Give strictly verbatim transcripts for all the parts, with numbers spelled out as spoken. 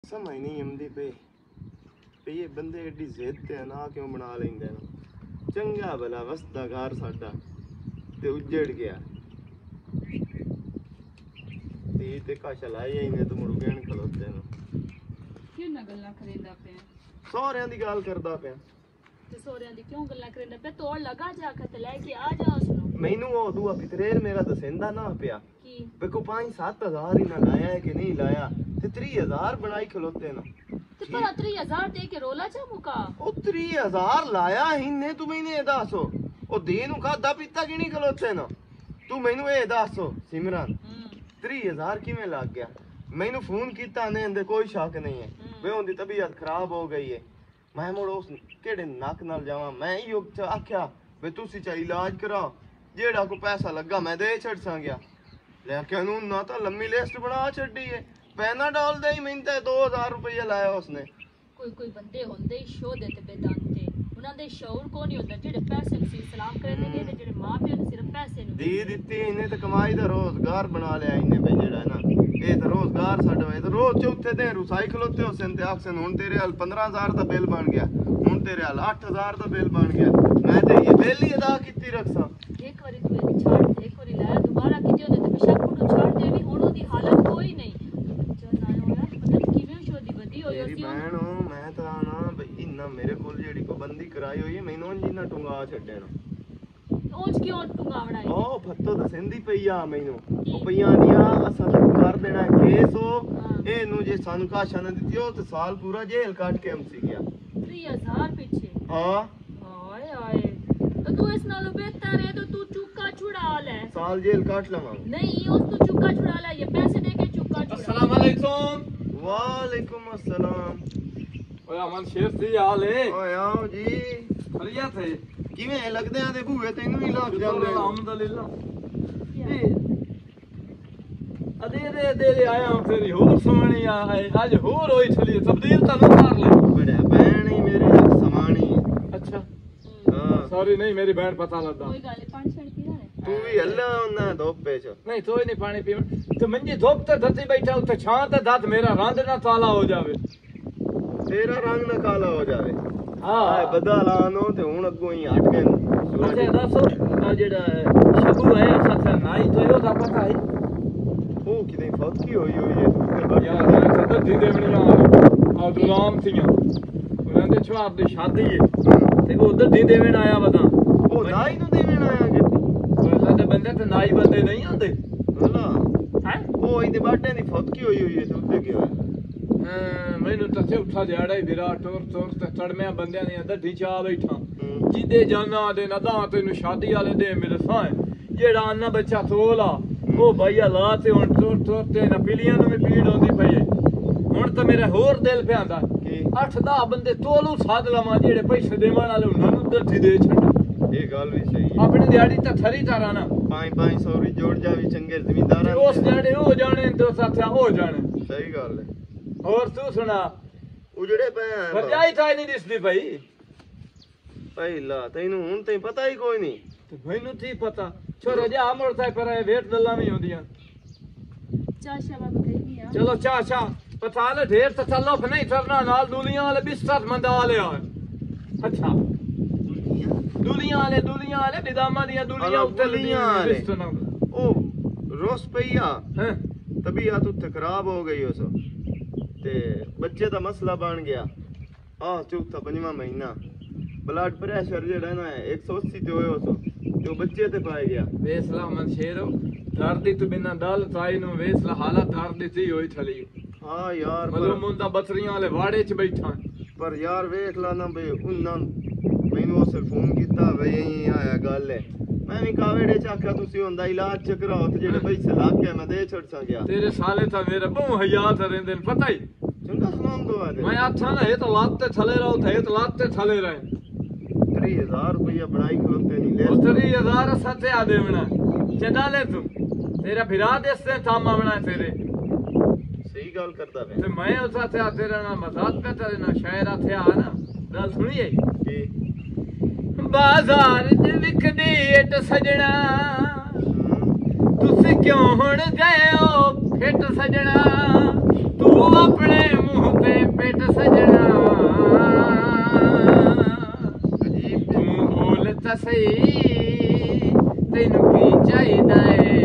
समझ नहीं आती पे पे ये बंदे एडी जिद ते ना क्यों बना लेंदे ना चंगा भला वसदा घर साडा ते उजड़ गया ते ते काश लाई ही ने तो मुड़ गहन खलोते ना क्यों ना गल्ला करेंदा पे सोहरियां दी गल करदा पे ते सोहरियां दी क्यों गल्ला करेंदा पे तोड़ लगा जा के ते लेके आ जा उसनु मैनू ओ दुआ फितरेर मेरा दसेंदा ना पिया की पे को पाँच सात हजार ही ना लाया है कि नहीं लाया ते त्री हजार बनाई खलोते ना ते पर त्री हजार दे के रोला चा मुका ओ त्री हजार लाया इन्ने तू मैंने दसो ओ दीन खादा पीता कि नहीं खलोते ना तू मैनू ए दसो सिमरन त्री हजार किवें लग गया मैनू फोन किया ने अंदर कोई शक नहीं है वे उनकी तबीयत खराब हो गई है मैं मुड़ उस केड़े नक नाल जावां मैं ही आख्या वे तुसी चा इलाज करा जेड़ा को पैसा लगा मैं दे छड़ सा गया लेकिन ना तो लम्मी लिस्ट बना छड़ी है पैनाडोल दे ही मैंने दो हजार रुपया लाया उसने कोई कोई बंदे होंदे शो देते बेदांते उन्हां दे शौर को नहीं होंदा जेड़े पैसे नसीब सलाम करने गए ते जेड़े मां प्यो ने सिर्फ पैसे नु दी दित्ती इन्हें तो कमाई दा रोजगार बना लिया इन्हें पे जेड़ा ना ये तो रोजगार साडा है तो रोज चौथे दिन रुसाई खलोते हो सेंते आक्सन हुन तेरे हाल पंद्रह हजार दा बिल बन गया हुन तेरे हाल आठ हजार दा बिल बन गया मैं ते ये बिल ही अदा कीती रखसा एक बारी तू मेरी छाड़ दे एक बारी लाया दोबारा कीती होंदे ते बेशक उन्हें छाड़ दे भी हुन ओदी हालत कोई नहीं चल ना होया पता नहीं किवें शोदी बदी होई मेरी बहन मैं तो ना भाई इन्ना मेरे कोल जेडी पाबंदी कराई हुई है मैनू जिन्ना टुंगा छड्डे ओज क्यों टुंगावड़ा है ओ फत्तो दसेंदी पईया मैनू ओ पईया दिया असा तो कर देना केस हो ए नु जे सानू काशा न दित्ती हो ते साल पूरा जेल काट के हमसी गया तीस हजार पीछे हां हाय हाय तो तू इस नालों बेहतर है तो तू चुक्का छुड़ा ले साल जेल काट लवा नहीं उस तू चुक्का छुड़ा ले ये पैसे दे के चुक्का छुड़ा अस्सलाम वालेकुम वालेकुम अस्सलाम ओए अमन शेर सी हाल है ओए आओ जी खरिया थे किवें लगदे आ ते भूए तैनू ही लग जांदे अल्हम्दुलिल्लाह ए अदे दे दे ले आया हूं तेरी होर समानी आ है आज होर होई छली तब्दील ता न कर ले बड़ा बहन ही मेरे समानी अच्छा हां सॉरी नहीं मेरी बहन पता लगा कोई गल पानी छड़ पी रहा तू भी हल्ला होना धोपे च नहीं तोय नहीं पानी पीव तो मंजी धोप ते धती बैठा उते छां ते दत मेरा रंग ना काला हो जावे तेरा रंग ना काला हो जावे हां बदलानो ते हुन अगो ही हट गए अच्छा दसो आ जेड़ा शबू है साथा नाई तो यो दा पता है ओ किदे फौत की होई होई है तू यार मैं सदा दी देवणियां आ गुलाम थियां उन्हां दे छवाब दी शादी है ते वो उधर दी देवण आया बता ओ नाई नु देवण आया कि अल्लाह दे बंदे ते नाई बंदे नहीं आंदे अल्लाह हैं ओ इदे बाटे दी फौत की होई होई है तू दे के ਮੈਨੂੰ ਤਾਂ ਚੌਥਾ ਦਿਹਾੜਾ ਹੀ ਵਿਰਾ ਟੁਰ ਟੁਰ ਤੇ ਤੜਮਿਆਂ ਬੰਦਿਆਂ ਦੀਆਂ ਦੱਢੀ ਚਾ ਬੈਠਾ ਜਿੱਦੇ ਜਾਨਾ ਦੇ ਨਦਾਂ ਤੈਨੂੰ ਸ਼ਾਦੀ ਵਾਲੇ ਦੇ ਮਿਲਸਾਂ ਜਿਹੜਾ ਅੰਨਾ ਬੱਚਾ ਤੋਲਾ ਉਹ ਭਈਆ ਲਾ ਤੇ ਹੁਣ ਟੁਰ ਟੁਰ ਤੇ ਨਾ ਪਿਲੀਆਂ ਨੂੰ ਵੀ ਪੀੜ ਆਉਂਦੀ ਪਈ ਹੁਣ ਤਾਂ ਮੇਰਾ ਹੋਰ ਦਿਲ ਪਿਆਂਦਾ ਕਿ ਅੱਠ ਦਸ ਬੰਦੇ ਤੋਲੂ ਸਾਧ ਲਵਾਂ ਜਿਹੜੇ ਪੈਸੇ ਦੇਵਾਂ ਵਾਲੇ ਉਹਨਾਂ ਨੂੰ ਦੱਢੀ ਦੇ ਛੱਡ ਇਹ ਗੱਲ ਵੀ ਸਹੀ ਹੈ ਆਪਣੀ ਦਿਹਾੜੀ ਤਾਂ ਥਰੀ ਤਾਰਾ ਨਾ ਪੰਜ ਪੰਜ ਸੌ ਵੀ ਜੋੜ ਜਾ ਵੀ ਚੰਗੇ ਜ਼ਮੀਂਦਾਰਾਂ ਉਸ ਜਿਹੜੇ ਉਹ ਜਾਣੇ ਤੇ ਸਾਥਿਆ ਹੋ ਜਾਣੇ ਸਹੀ ਗੱਲ ਹੈ ਹੋਰ ਤੂੰ ਸੁਣਾ ਉਜੜੇ ਪਏ ਵਰਜਾਈ ਤਾਂ ਨਹੀਂ ਦਿਸਦੀ ਪਈ ਪਹਿਲਾ ਤੈਨੂੰ ਹੁਣ ਤੇ ਪਤਾ ਹੀ ਕੋਈ ਨਹੀਂ ਤੇ ਮੈਨੂੰ ਕੀ ਪਤਾ ਛੋਰੇ ਜਾ ਅਮਰ ਤਾਂ ਪਰ ਵੇਟ ਗੱਲਾਂ ਨਹੀਂ ਹੁੰਦੀਆਂ ਚਾਹ ਸ਼ਾਬਾਬ ਕਹੀ ਆ ਚਲੋ ਚਾਹ ਚਾਹ ਪਤਾ ਲੈ ਢੇਰ ਤਸੱਲੁਫ ਨਹੀਂ ਕਰਨਾ ਨਾਲ ਦੁਨੀਆ ਵਾਲੇ ਬਿਸਤਰ ਮੰਦਾ ਲਿਆ ਅੱਛਾ ਦੁਨੀਆ ਵਾਲੇ ਦੁਨੀਆ ਵਾਲੇ ਬਿਦਾਮਾਂ ਦੀਆਂ ਦੁਨੀਆ ਉੱਤੇ ਲੀਆਂ ਬਿਸਤਰ ਉਹ ਰੋਸ ਪਈਆ ਹੈ ਤਬੀਅਤ ਉੱਤੇ ਖਰਾਬ ਹੋ ਗਈ ਉਸ ਤੇ ਬੱਚੇ ਦਾ ਮਸਲਾ ਬਣ ਗਿਆ ਆ ਚੌਥਾ ਪੰਜਵਾਂ ਮਹੀਨਾ ਬਲੱਡ ਪ੍ਰੈਸ਼ਰ ਜਿਹੜਾ ਨਾ ਇੱਕ ਸੌ ਅੱਸੀ ਤੇ ਹੋਇਆ ਉਸ ਤੇ ਉਹ ਬੱਚੇ ਤੇ ਪਾਇਆ ਗਿਆ ਵੇਸਲਾ ਮਨ ਸ਼ੇਰੋ ਦਰਦੀ ਤੋਂ ਬਿਨਾ ਦਲ ਤਾਈ ਨੂੰ ਵੇਸਲਾ ਹਾਲਤ ਦਰਦ ਦੀ ਹੋਈ ਥਲੀ ਹਾਂ ਯਾਰ ਮਲੋ ਮੁੰਡਾ ਬਤਰੀਆਂ ਵਾਲੇ ਵਾੜੇ 'ਚ ਬੈਠਾ ਪਰ ਯਾਰ ਵੇਖ ਲਾ ਨਾ ਬਈ ਉਹਨਾਂ ਮੈਨੂੰ ਉਸ ਫੋਨ ਕੀਤਾ ਬਈ ਇਹ ਆਇਆ ਗੱਲ ਹੈ ਮੈਂ ਵੀ ਕਾਵੇੜੇ ਚ ਆਖਿਆ ਤੁਸੀਂ ਹੁੰਦਾ ਇਲਾਜ ਚ ਕਰਾਓ ਤੇ ਜਿਹੜੇ ਪੈਸੇ ਲੱਗ ਗਏ ਮੈਂ ਦੇ ਛੱਡ ਸਾ ਗਿਆ ਤੇਰੇ ਸਾਲੇ ਤਾਂ ਮੇਰੇ ਬਹੁ ਹਯਾਤ ਰਹਿੰਦੇ ਨੇ ਪਤਾ ਹੀ ਚੰਗਾ ਸੁਣਾਉਂ ਦੋ ਆ ਮੈਂ ਆਥਾਂ ਨਾ ਇਹ ਤਾਂ ਲੱਤ ਤੇ ਥਲੇ ਰਹੋ ਤੇ ਇਹ ਤਾਂ ਲੱਤ ਤੇ ਥਲੇ ਰਹੇ तीस हजार रुपया बनाई खलोते नहीं ले तीस हजार सत्ते आ देवना चदा ले तू तेरा फिरा देते थामा बना तेरे सही गल करदा है ते मैं उस साथे आ तेरा ना मजाक पे तेरे ना शायर आथे आ ना गल सुनिए जी बाजार च विकदी इट सजना तुसी क्यों हुण गए हो फिट सजना तू अपने मुंह ते ਸਹੀ ਤੈਨੂੰ ਕੀ ਚਾਹੀਦਾ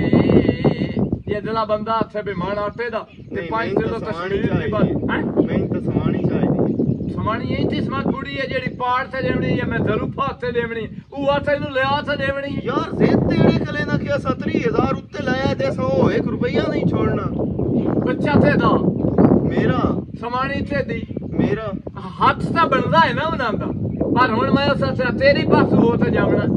ਏ ਜੇ ਦਲਾ ਬੰਦਾ ਹੱਥੇ ਬਿਮਾਨ ਆਟੇ ਦਾ ਤੇ ਪੰਜ ਕਿਲੋ ਤਸ਼ਵੀਰ ਦੀ ਬਾਤ ਹੈ ਮੈਨੂੰ ਤਾਂ ਸਮਾਣੀ ਚਾਹੀਦੀ ਸਮਾਣੀ ਇਹ ਜੀ ਸਮਾਤ ਬੁੜੀ ਹੈ ਜਿਹੜੀ ਪਾੜ ਤੇ ਦੇਵਣੀ ਜਾਂ ਮੈਂ ਜ਼ਰੂ ਫਾਤ ਤੇ ਦੇਵਣੀ ਉਹ ਆ ਤੈਨੂੰ ਲਿਆ ਤੇ ਦੇਵਣੀ ਯਾਰ ਜ਼ਿੱਦ ਤੇੜੇ ਕਲੇ ਨਾ ਕਿ ਸੱਤਰ ਹਜ਼ਾਰ ਉੱਤੇ ਲਾਇਆ ਤੇ ਸੌ ਇੱਕ ਰੁਪਈਆ ਨਹੀਂ ਛੋੜਨਾ ਬੱਚਾ ਤੇ ਦਾ ਮੇਰਾ ਸਮਾਣੀ ਤੇ ਦੀ ਮੇਰਾ ਹੱਥ ਤਾਂ ਬਣਦਾ ਹੈ ਨਾ ਉਹਨਾਂ ਦਾ ਪਰ ਹੁਣ ਮੈਂ ਉਸ ਸੇ ਤੇਰੀ ਪਾਸੋਂ ਹੋ ਤੇ ਜਾਵਣਾ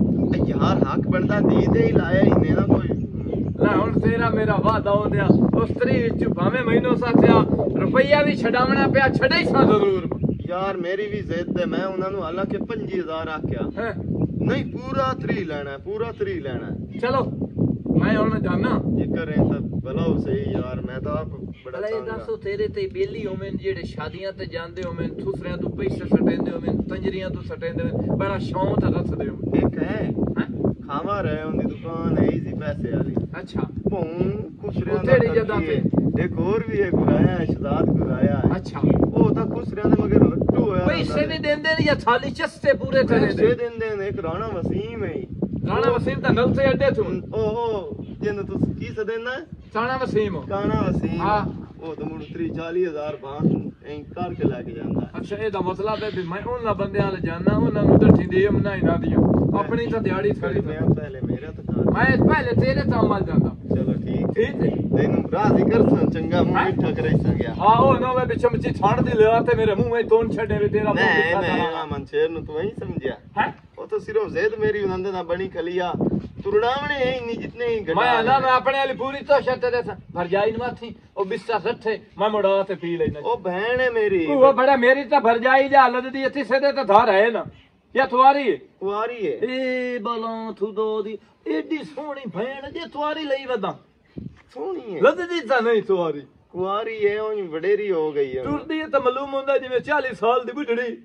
ਯਾਰ ਹੱਕ ਬਣਦਾ ਦੀ ਦੇ ਹੀ ਲਾਇਆ ਇਹਨੇ ਨਾ ਕੋਈ ਲੈ ਹੁਣ ਤੇਰਾ ਮੇਰਾ ਵਾਦਾ ਹੁੰਦਿਆ ਉਸ ਤਰੀ ਵਿੱਚ ਭਾਵੇਂ ਮੈਨੂੰ ਸਾਥਿਆ ਰੁਪਈਆ ਵੀ ਛਡਾਵਣਾ ਪਿਆ ਛੜੇ ਹੀ ਸਾ ਜ਼ਰੂਰ ਯਾਰ ਮੇਰੀ ਵੀ ਜ਼ਿੱਦ ਹੈ ਮੈਂ ਉਹਨਾਂ ਨੂੰ ਹਾਲਾਂਕਿ ਪੰਜੀ ਹਜ਼ਾਰ ਆਖਿਆ ਹੈ ਨਹੀਂ ਪੂਰਾ ਤਰੀ ਲੈਣਾ ਪੂਰਾ ਤਰੀ ਲੈਣਾ ਚਲੋ ਮੈਂ ਹੁਣ ਜਾਣਾ ਜੇ ਕਰੇ ਤਾਂ ਭਲਾ ਹੋ ਸਹੀ ਯਾਰ ਮੈਂ ਤਾਂ ਆਪ ਬੜਾ ਅਲੇ ਤੰਗ ਦੱਸੋ ਤੇਰੇ ਤੇ ਬੇਲੀ ਹੋਵੇਂ ਜਿਹੜੇ ਸ਼ਾਦੀਆਂ ਤੇ ਜਾਂਦੇ ਹੋਵੇਂ ਥੁਸਰਿਆਂ ਤੋਂ ਪੈਸੇ ਸਟੇਂਦੇ ਹੋਵੇਂ ਤੰਜਰੀਆਂ ਤੋਂ ਸਟੇਂਦੇ ਹੋਵੇਂ ਬੜਾ ਸ਼ੌਂਕ ਰੱਖਦੇ ਹੋ ਇੱਕ ਹੈ ਹੈ ਖਾਵਾ ਰਹੇ ਉਹਦੀ ਦੁਕਾਨ ਹੈ ਸੀ ਪੈਸੇ ਵਾਲੀ ਅੱਛਾ ਭੌਂ ਖੁਸਰਿਆਂ ਉੱਥੇ ਨੀ ਜਦਾਂ ਤੇ। ਇੱਕ ਹੋਰ ਵੀ ਹੈ ਗੁਰਾਇਆ ਸ਼ਦਾਦ ਗੁਰਾਇਆ ਹੈ ਅੱਛਾ ਉਹ ਤਾਂ ਖੁਸਰਿਆਂ ਦੇ ਮਗਰ ਲੱਟੂ ਹੋਇਆ ਪੈਸੇ ਵੀ ਦਿੰਦੇ ਨੇ ਜਾਂ ਥਾਲੀ ਚਸਤੇ ਪੂਰੇ ਤਰੇ ਪੈਸੇ ਦੇ ਦਿੰਦੇ ਨੇ ਇੱਕ ਰਾਣਾ ਵਸੀਮ ਹੈ ਰਾਣਾ ਵਸੀਮ ਤਾਂ ਨਲਤੇ ਅੱਡੇ ਤੋਂ ਓਹੋ ਜਿਹਨੂੰ ਤੁਸੀਂ ਕੀ ਸਦੇਨਾ ਰਾਣਾ ਵਸੀਮ ਕਾਣਾ ਵਸੀਮ ਹਾਂ। ਉਹ ਤਾਂ ਮੁੜ ਤੀਹ ਚਾਲੀ ਹਜ਼ਾਰ ਬਾਹਰ ਐਂ ਕਰਕੇ ਲੈ ਕੇ ਜਾਂਦਾ ਅੱਛਾ ਇਹਦਾ ਮਤਲਬ ਹੈ ਵੀ ਮੈਂ ਉਹਨਾਂ ਬੰਦਿਆਂ ਨਾਲ ਜਾਣਾ ਉਹਨਾਂ ਨੂੰ ਢੱਠੀ ਦੇ ਮਨਾਈ ਨਾ ਦੀਆਂ ਆਪਣੀ ਤਾਂ ਦਿਹਾੜੀ ਥੜੀ ਮੈਂ ਪਹਿਲੇ ਮੇਰਾ ਤਾਂ ਮੈਂ ਪਹਿਲੇ ਤੇਰੇ ਤਾਂ ਮਲ ਜਾਂਦਾ ਚਲੋ ਠੀਕ ਠੀਕ ਹੈ ਤੈਨੂੰ ਰਾਜ਼ੀ ਕਰਸਾਂ ਚੰਗਾ ਮੂੰਹ ਮਿੱਠਾ ਕਰਾਈ ਸਕਿਆ ਹਾਂ ਉਹ ਨਾ ਮੈਂ ਵਿੱਚ ਮੱਚੀ ਛਾਣ ਦੀ ਲਿਆ ਤੇ ਮੇਰੇ ਮੂੰਹ ਵਿੱਚ ਤੋਨ ਛੱਡੇ ਵੀ ਤੇਰਾ ਮੂੰਹ ਨਹੀਂ ਮਿੱਠਾ ਨਹੀਂ ਕਰਾਂਗਾ। ਆ ਮਨਸ਼ੇਰ ਨੂੰ ਤੂੰ ਹੀ ਸਮਝਿਆ ਹੈ ਉਹ ਤਾਂ ਸਿਰਫ ਜ਼ੈਦ ਮੇਰੀ ਉਹਨਾਂ ਦਾ ਬਣੀ ਖਲੀਆ ਤੁਰੜਾਵਣੇ ਹੈ ਇੰਨੀ ਜਿਤਨੇ ਹੀ ਮੈਂ ਨਾ ਮੈਂ ਆਪਣੇ ਵਾਲੀ ਪੂਰੀ ਤੋਂ ਛੱਤ ਦੇ ਭਰਜਾਈ ਨੂੰ ਮਾਥੀ ਉਹ ਬਿਸਤਾ ਸੱਠੇ ਮੈਂ ਮੁੜਾ ਤੇ ਪੀ ਲੈਣਾ ਉਹ ਭੈਣ ਹੈ ਮੇਰੀ ਉਹ ਬੜਾ ਮੇਰੀ ਤਾਂ ਭਰਜਾਈ ਦੀ ਹਾਲਤ ਦੀ ਇੱਥੇ ਸਿੱਧੇ ਤਾਂ ਧਾਰ ਹੈ ਨਾ ਇਹ ਤੁਹਾਰੀ ਹੈ ਕੁਆਰੀ ਹੈ ਏ ਬਲਾਂ ਥੁਦੋ ਦੀ ਏਡੀ ਸੋਹਣੀ ਭੈਣ ਜੇ ਤੁਹਾਰੀ ਲਈ ਵਦਾਂ ਸੋਹਣੀ ਹੈ ਲੱਦਦੀ ਤਾਂ ਨਹੀਂ ਤੁਹਾਰੀ ਕੁਆਰੀ ਹੈ ਉਹ ਵਡੇਰੀ ਹੋ ਗਈ ਹੈ ਟੁਰਦੀ ਹੈ ਤਾਂ ਮਾਲੂਮ ਹੁੰਦਾ ਜਿਵੇਂ ਚਾਲੀ ਸਾਲ ਦੀ ਬੁੱਢੜੀ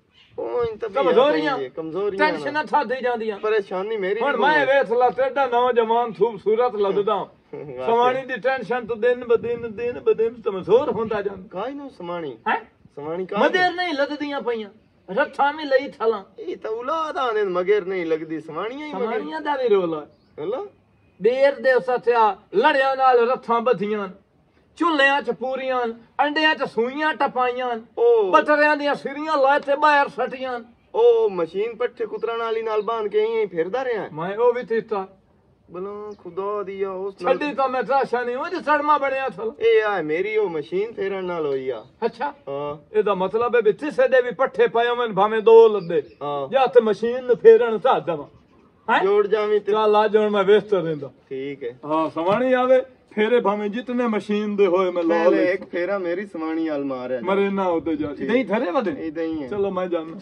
ਉਹ ਤਾਂ ਕਮਜ਼ੋਰੀਆਂ ਕਮਜ਼ੋਰੀਆਂ ਟੈਨਸ਼ਨਾਂ ਥਾਦੀ ਜਾਂਦੀਆਂ ਪਰੇਸ਼ਾਨੀ ਮੇਰੀ ਹੁਣ ਮੈਂ ਵੇਖ ਲਾ ਤੇਡਾ ਨੌਜਵਾਨ ਖੂਬਸੂਰਤ ਲੱਗਦਾ ਸਮਾਣੀ ਦੀ ਟੈਨਸ਼ਨ ਤੋਂ ਦਿਨ ਬ ਦਿਨ ਦਿਨ ਬ ਦਿਨ ਕਮਜ਼ੋਰ ਹੁੰਦਾ ਜਾਂਦਾ ਕਾਈ ਨੂੰ ਸਮਾਣੀ ਹੈ ਸਮਾਣੀ ਕਾ ਮਦਰ ਨਹੀਂ ਲੱਦਦੀਆਂ ਪਈਆਂ ਰੱਥਾਂ ਵੀ ਲਈ ਥਲਾਂ ਇਹ ਤਾਂ ਔਲਾਦ ਆਨੇ ਮਗਰ ਨਹੀਂ ਲੱਗਦੀ ਸਮਾਣੀਆਂ ਹੀ ਮਗਰ ਸਮਾਣੀਆਂ ਦਾ ਵੀ ਰੋਲਾ ਹਲਾ ਦੇਰ ਦੇ ਸੱਥਿਆ ਲੜਿਆਂ ਨਾਲ ਰੱਥਾਂ ਬੱਧੀਆਂ ਚੁੱਲ੍ਹਿਆਂ ਚ ਪੂਰੀਆਂ ਅੰਡਿਆਂ ਚ ਸੂਈਆਂ ਟਪਾਈਆਂ ਉਹ ਬਤਰਿਆਂ ਦੀਆਂ ਸਿਰੀਆਂ ਲੈ ਤੇ ਬਾਹਰ ਸਟੀਆਂ ਉਹ ਮਸ਼ੀਨ ਪੱਠੇ ਕੁਤਰਨ ਵਾਲੀ ਨਾਲ ਬਾਂਧ ਕੇ ਐਂ ਫਿਰਦਾ ਰਿਹਾ ਮੈਂ ਉਹ ਵੀ ਤੀਤਾ ਬਲਾ ਖੁਦਾ ਦੀ ਆ ਉਸ ਨਾਲ ਛੱਡੀ ਤਾਂ ਮੈਂ ਤਰਾਸ਼ਾ ਨਹੀਂ ਉਹ ਸੜਮਾ ਬਣਿਆ ਥਲ ਇਹ ਆ ਮੇਰੀ ਉਹ ਮਸ਼ੀਨ ਫੇਰਨ ਨਾਲ ਹੋਈ ਆ ਅੱਛਾ ਹਾਂ ਇਹਦਾ ਮਤਲਬ ਹੈ ਵੀ ਕਿਸੇ ਦੇ ਵੀ ਪੱਠੇ ਪਏ ਹੋਣ ਭਾਵੇਂ ਦੋ ਲੱਦੇ ਹਾਂ ਜਾਂ ਤੇ ਮਸ਼ੀਨ ਨੂੰ ਫੇਰਨ ਧਾ ਦਵਾਂ ਹੈ ਜੋੜ ਜਾਵੀਂ ਤੇ ਚੱਲ ਆ ਜਾਣ ਮੈਂ ਵੇਸਤ ਰਹਿੰਦਾ ਠੀਕ ਹੈ ਹਾਂ ਸਵਾਣੀ ਆਵੇ ਫੇਰੇ ਭਾਵੇਂ ਜਿਤਨੇ ਮਸ਼ੀਨ ਦੇ ਹੋਏ ਮੈਂ ਲਾ ਪਹਿਲੇ ਲੈ ਇੱਕ ਫੇਰਾ ਮੇਰੀ ਸਮਾਣੀ ਵਾਲ ਮਾਰਿਆ ਮਰੇ ਨਾ ਉਤੇ ਜਾ ਨਹੀਂ ਥਰੇ ਵਦੇ ਇਦਾਂ ਹੀ ਹੈ ਚਲੋ ਮੈਂ ਜਾਣਾ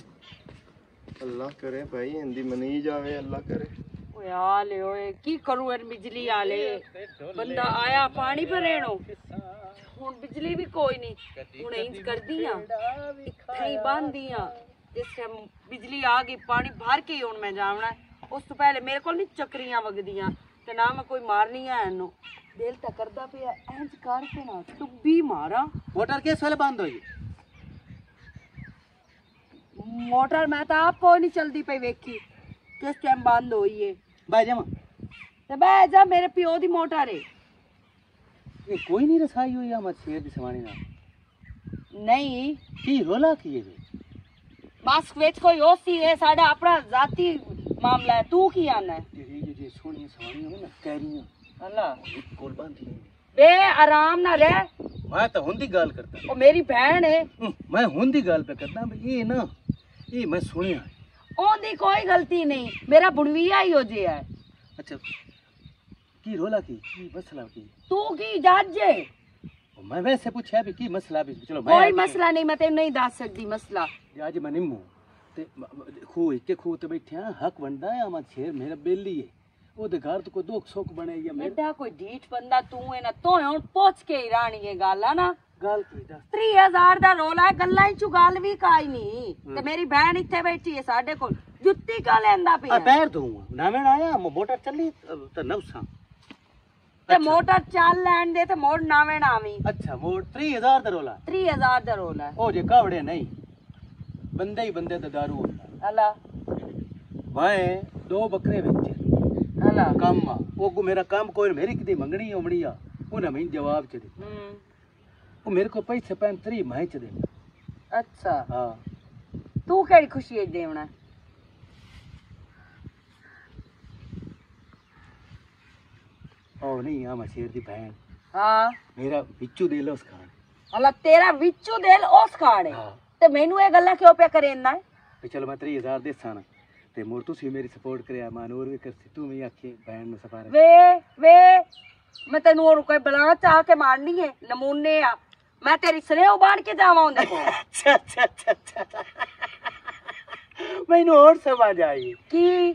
ਅੱਲਾ ਕਰੇ ਭਾਈ ਹਿੰਦੀ ਮਨੀ ਜਾਵੇ ਅੱਲਾ ਕਰੇ ਓਏ ਆ ਲੈ ਓਏ ਕੀ ਕਰੂ ਐਨ ਬਿਜਲੀ ਆਲੇ ਬੰਦਾ ਆਇਆ ਪਾਣੀ ਭਰੇਣੋ ਹੁਣ ਬਿਜਲੀ ਵੀ ਕੋਈ ਨਹੀਂ ਹੁਣ ਇੰਜ ਕਰਦੀ ਆ ਇੱਥੇ ਹੀ ਬੰਦੀ ਆ ਜਿਸ ਟਾਈਮ ਬਿਜਲੀ ਆ ਗਈ ਪਾਣੀ ਭਰ ਕੇ ਹੀ ਹੁਣ ਮੈਂ ਜਾਵਣਾ ਉਸ ਤੋਂ ਪਹਿਲੇ ਮੇਰੇ ਕੋਲ ਨਹੀਂ ਚੱਕਰੀਆਂ ਵਗਦੀਆਂ ਤੇ ਨਾ ਮੈਂ ਕੋਈ ਮਾਰਨੀ ਆ ਇਹਨੂੰ ਦਿਲ ਤਾਂ ਕਰਦਾ ਪਿਆ ਇੰਜ ਕਰਕੇ ਨਾ ਟੁੱਬੀ ਮਾਰਾਂ मोटर किस वेले बंद हुई ਮੋਟਰ ਮੈਂ ਤਾਂ ਆਪ ਕੋਈ ਨਹੀਂ ਚਲਦੀ ਪਈ ਵੇਖੀ ਕਿਸ ਟਾਈਮ ਬੰਦ ਹੋਈ ਏ भाई जमा ਤੇ ਬਹਿ ਜਾ ਮੇਰੇ ਪਿਓ ਦੀ ਮੋਟਰ ਏ ये कोई नहीं रसाई हुई हम शेर दी सवानी ना ਨਹੀਂ की रोला की है ਬਸ ਵਿੱਚ ਕੋਈ ਹੋਸੀ ਹੈ ਸਾਡਾ ਆਪਣਾ ਜ਼ਾਤੀ ਮਾਮਲਾ ਹੈ ਤੂੰ ਕੀ ਆਨਾ ਹੈ ये ये ये सोनी सवानी है ना कह रही है अल्लाह एक कोल बांधी है ਬੇ ਆਰਾਮ ਨਾਲ ਰਹਿ मैं तो हुंदी गाल करता ਉਹ ਮੇਰੀ ਭੈਣ ਹੈ हूं, मैं हुंदी गाल पे करता भाई ये ना ये मैं सुनिया ਉਹਦੀ ਕੋਈ ਗਲਤੀ ਨਹੀਂ ਮੇਰਾ ਬੁਣਵੀਆ ਹੀ ਹੋ ਜਿਆ ਹੈ अच्छा की रोला की की मसला की ਤੂੰ ਕੀ ਜੱਜ ਹੈ और मैं वैसे पूछा भी की मसला भी चलो मैं ਕੋਈ ਮਸਲਾ ਨਹੀਂ ਮੈਂ ਤੈਨੂੰ ਨਹੀਂ ਦੱਸ ਸਕਦੀ ਮਸਲਾ आज मैं निम्मू ते खू के खू ते बैठे हक बनदा है हम शेर मेरा बेली है ਉਹਦੇ ਘਰ ਤੋਂ ਕੋਈ ਦੁੱਖ ਸੁੱਖ ਬਣੇ ਜਾਂ ਮੇਰੇ ਐਡਾ ਕੋਈ ਢੀਠ ਬੰਦਾ ਤੂੰ ਹੈ ਨਾ ਤੂੰ ਹੁਣ ਪੁੱਛ ਕੇ ਹੀ ਰਾਣੀ ਹੈ ਗੱਲ ਆ ਨਾ ਗੱਲ ਕੀ ਦੱਸ ਤੀਹ ਹਜ਼ਾਰ ਦਾ ਰੋਲਾ ਹੈ ਗੱਲਾਂ ਚ ਗੱਲ ਵੀ ਕਾਈ ਨਹੀਂ ਤੇ ਮੇਰੀ ਭੈਣ ਇੱਥੇ ਬੈਠੀ ਹੈ ਸਾਡੇ ਕੋਲ ਜੁੱਤੀ ਕਾ ਲੈਂਦਾ ਆ ਪਿਆ ਪੈਰ ਦੂੰਗਾ ਨਾਵੇਂ ਆਇਆ ਮੋਟਰ ਚੱਲੀ ਤੇ ਨਵਸਾਂ ਤੇ ਮੋਟਰ ਚੱਲ ਲੈਣ ਦੇ ਤੇ ਮੋੜ ਨਾਵੇਂ ਨਾਵੀਂ ਅੱਛਾ ਮੋੜ ਤੀਹ ਹਜ਼ਾਰ ਦਾ ਰੋਲਾ ਤੀਹ ਹਜ਼ਾਰ ਦਾ ਰੋਲਾ ਹੈ ਉਹ ਜੇ ਕਾਵੜੇ ਨਹੀਂ ਬੰਦੇ ਹੀ ਬੰਦੇ ਦਾ ਦਾਰੂ ਹੁੰਦਾ ਹਲਾ वाए दो बकरे बेचे हला काम आ वो को मेरा काम कोई मेरी किती मंगनी उमड़ी आ उन्हें मैं जवाब च दे हम्म वो मेरे को पैसे पैन त्री मैं च दे अच्छा हाँ तू केड़ी खुशी है देवना ओ नहीं आ शेर दी बहन हाँ मेरा बिच्चू दे लो उस खान हला तेरा विचू दिल उस खाने हाँ ते मैनू ये गल्ला क्यों पे करेंदा है ਤੇ ਚਲ ਮੈਂ ਤੀਹ ਹਜ਼ਾਰ ਦੇਸਾਂ ਨਾ ਤੇ ਮੋਰ ਤੁਸੀਂ ਮੇਰੀ ਸਪੋਰਟ ਕਰਿਆ ਮਾਨੂਰ ਵੀ ਕਰਸੀ ਤੂੰ ਵੀ ਆਖੀ ਬਹਿਣ ਨੂੰ ਸਫਾਰੇ ਵੇ ਵੇ ਮੈਂ ਤੈਨੂੰ ਹੋਰ ਕੋਈ ਬਲਾ ਚਾਹ ਕੇ ਮਾਰਨੀ ਹੈ ਨਮੂਨੇ ਆ ਮੈਂ ਤੇਰੀ ਸਨੇਹ ਬਾਣ ਕੇ ਜਾਵਾਂ ਉਹਦੇ ਕੋਲ ਅੱਛਾ ਅੱਛਾ ਅੱਛਾ ਅੱਛਾ ਮੈਨੂੰ ਹੋਰ ਸਮਝ ਆਈ ਕੀ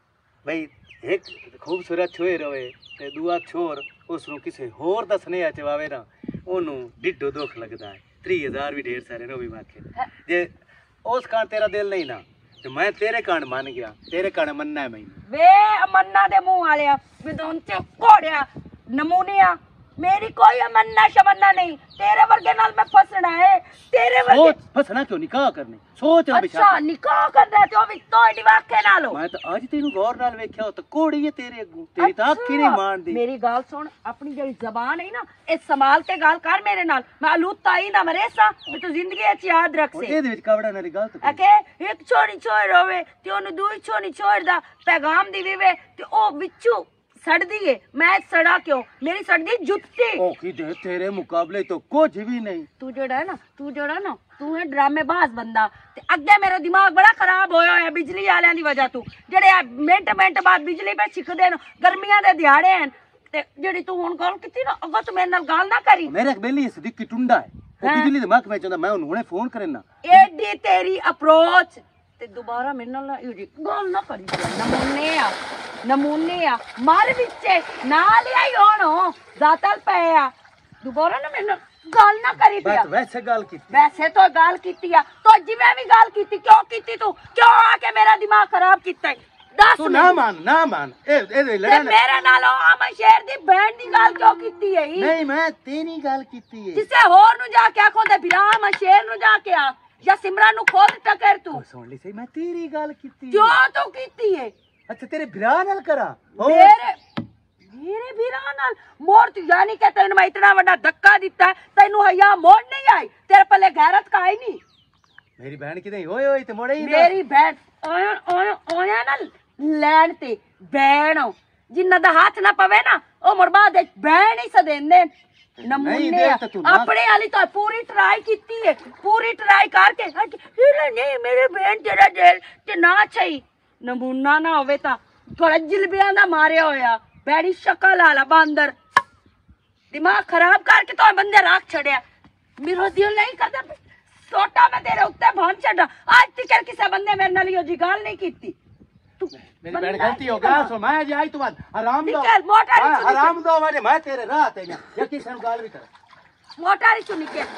ਬਈ ਇੱਕ ਖੂਬਸੂਰਤ ਛੋਏ ਰਵੇ ਤੇ ਦੂਆ ਛੋਰ ਉਸ ਨੂੰ ਕਿਸੇ ਹੋਰ ਦਾ ਸੁਨੇਹਾ ਚਵਾਵੇ ਨਾ ਉਹਨੂੰ ਡਿੱਡੋ ਦੁੱਖ ਲੱਗਦਾ ਹੈ ਤੀਹ ਹਜ਼ਾਰ ਵੀ ਢੇਰ ਸਾਰੇ ਨੇ ਉਹ ਵੀ ਮਾਖੇ ਜੇ ਉਸ ਕਾਣ ਤੇਰਾ ਦਿਲ ਨਹੀਂ ਨਾ ਤੇ ਮੈਂ ਤੇਰੇ ਕਾਣ ਮੰਨ ਗਿਆ ਤੇਰੇ ਕਾਣ ਮੰਨਣਾ ਹੈ ਮੈਨੂੰ ਵੇ ਅਮੰਨਾ ਦੇ ਮੂੰਹ ਵਾਲਿਆ ਵਿਦੋਨ ਚ ਘੋੜਿਆ ਨਮੂਨਿਆ मेरी कोई अमन्ना शमन्ना नहीं तेरे वर्गे नाल मैं फसना है तेरे वर्गे सोच फसना क्यों निकाह करने सोच ना अच्छा निकाह करना तो भी तो डिवाके नालो मैं तो आज तेनू गौर नाल वेख्या तो कोड़ी है तेरे अगू तेरी तो अखी नहीं मानदी मेरी गाल सुन अपनी जेडी जबान है ना ए संभाल के गाल कर मेरे नाल मैं अलूता ही ना मरेसा मैं तो जिंदगी च याद रख से ए दे विच कवड़ा नाली गलत अके एक छोरी छोड़ होवे ते ओनु दूई छोरी छोड़ दा पैगाम दी वे ते ओ विचू सड़दी है मैं सड़ा क्यों मेरी सड़दी जुत्ती ओ की दे तेरे मुकाबले तो कुछ भी नहीं तू जेड़ा है ना तू जेड़ा ना तू है ड्रामेबाज बंदा ते अगे मेरा दिमाग बड़ा खराब होया है बिजली वालियां दी वजह तू जेड़े मिनट मिनट बाद बिजली पे छिकदे न गर्मियां दे दिहाड़े हैं ते जेड़ी तू हुन गल कीती ना अगर तू मेरे नाल गल ना करी मेरे एक बेली सदीकी टुंडा है ओ बिजली दे महकमे चंदा मैं उन्हें हुणे फोन करना एडी तेरी अप्रोच ते दोबारा मेरे नाल ना यूजी गल ना करी नमूने आ नमूने आ मार विचे ना लियाई होनो जातल पे आ दोबारा ना मेरे गल ना करी पिया बस वैसे गल कीती वैसे तो गल कीती आ तो जिवें भी गल कीती क्यों कीती तू क्यों आके मेरा दिमाग खराब कीता है दस तू ना मान ना मान ए ए ते लड़ा मेरे नाल आम शेर दी बहन दी गल क्यों कीती है नहीं मैं तेरी गल कीती है जिसे होर नु जाके आखो ते फिर आम शेर नु जाके आ या सिमरन नु खोद टकर तू सुन ली सही मैं तेरी गल कीती क्यों तू कीती है अच्छा तेरे बिरा नाल करा मेरे मेरे बिरा नाल मोर तू यानी के तेन मैं इतना बड़ा धक्का दिता तेनू हया मोड़ नहीं आई तेरे पल्ले गैरत का आई नहीं मेरी बहन की नहीं ओए ओए ते मोड़े ही मेरी बहन ओए ओए ओए ना लैन ते बहन जिन्ना दा हाथ ना पवे ना ओ मरबा दे बहन ही सदेंदे नमूने अपने वाली तो पूरी ट्राई कीती है पूरी ट्राई करके नहीं मेरे बहन तेरा दिल ते ना चाहिए नमूना ना होवे ता थोड़ा जिलबियां दा मारिया होया बैड़ी शक्ल आला बांदर दिमाग खराब करके तो बंदे राख छड़िया मेरा दिल नहीं करदा सोटा मैं तेरे उत्ते भन छड़ा आज तक किसी बंदे मेरे नाल यो जी गल नहीं कीती तू मेरी बहन गलती हो गया सो मैं आज आई तू बाद हराम दो निकल मोटा हाँ, हराम दो वाले मैं तेरे राह ते ना या किसी ने गाल भी कर मोटा री चुनी के